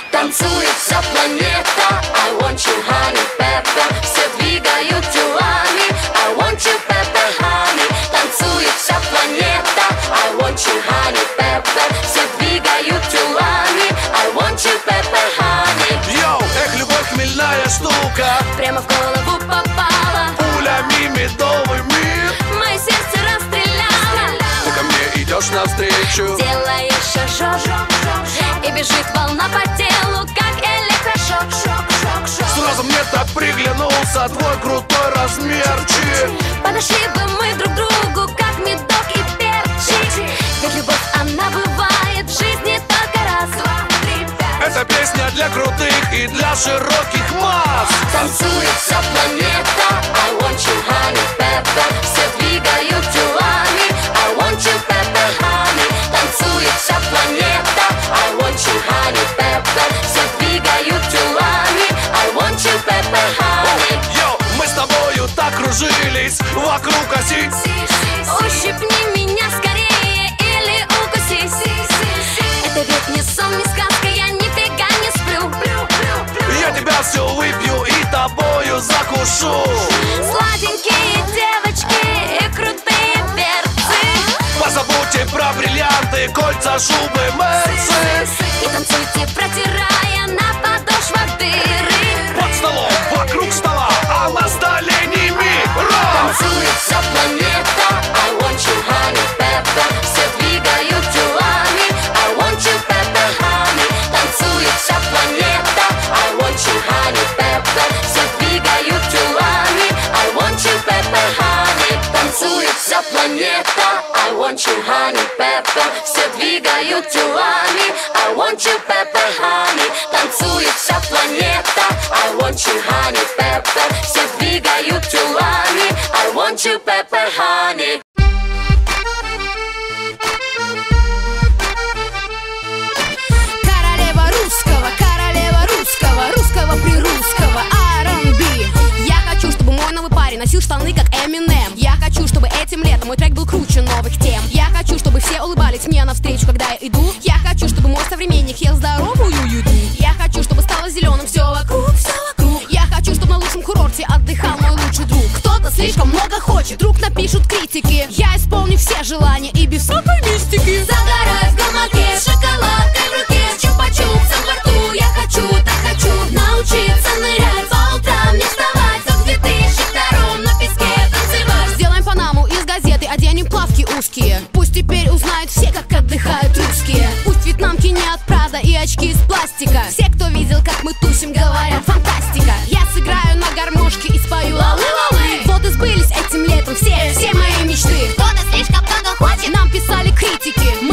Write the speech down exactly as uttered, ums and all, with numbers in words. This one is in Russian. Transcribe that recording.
Танцует вся планета. I want you, honey, pepper. Все двигают телами. I want you, pepper, honey. Танцует вся планета. I want you, honey, pepper. Все двигают телами. I want you, pepper, honey. Йоу, эх, любовь хмельная штука. Прямо в голову попала. Пулями медовый мир. Мое сердце расстреляла. Ты ко мне идешь навстречу. Делаешь шажок, и бежит волна по телу, как электрошок. Сразу мне так приглянулся твой крутой размерчик. Подошли бы мы друг другу, как медок и перчик. Ведь любовь, она бывает в жизни только раз. Два, три, пять. Это песня для крутых и для широких масс. Танцует вся планета. I want you, honey, pepper. Все двигают телами. I want you, pepper, honey. Танцует вся планета. I want you, honey, pepper. Все двигают телами. I want you, pepper, honey. Йоу, мы с тобою так кружились вокруг оси. Ущипни меня скорее или укуси. Это ведь не сон, не сказка, я нифига не сплю. Я тебя все выпью и тобою закушу. Сладенькие девочки и крутые перцы. Позабудьте про бриллианты, кольца, шубы, мерсы. И танцуйте, протирая на подошвах дыры. Под столом, вокруг стола, а на столе не мир. Танцует вся планета. I want you, honey, pepper. Все двигают телами. I want you, pepper, honey. Танцует вся планета. I want you, honey, pepper. Все двигают телами. I want you, pepper, honey. Танцует вся планета. I want you, honey, pepper. Все двигают телами. I want you, pepper, honey. Танцует вся планета. I want you, honey, pepper. Все двигают телами. I want you, pepper, honey. Королева русского, королева русского, русского прирусского ар энд би. Я хочу, чтобы мой новый парень носил штаны, как Эминем. Я хочу, чтобы этим летом мой трек был круче новых тем. Я хочу, чтобы все улыбались мне навстречу, когда я иду. Я хочу, чтобы мой современник ел здоровую еду. Я хочу, чтобы стало зеленым все вокруг, все вокруг. Я хочу, чтобы на лучшем курорте отдыхал мой лучший друг. Кто-то слишком много хочет, вдруг напишут критики. Я исполню все желания и без всякой мистики. Загораю в гамаке, с шоколадкой в руке, с чупа-чупсом во рту. Я хочу, так хочу научиться нырять по утрам, не вставать, как в две тысячи втором на песке танцевать. Сделаем панаму из газеты, оденем плавки узкие. Пусть теперь узнают все, как отдыхают русские. Пусть вьетнамки не от Прада и очки из пластика. Все, кто видел, как мы тусим, говорят фантастика. Я сыграю на гармошке и спою лалы-лалы. Вот и сбылись этим летом все, все мои мечты. Кто-то слишком много хочет, Нам писали критики.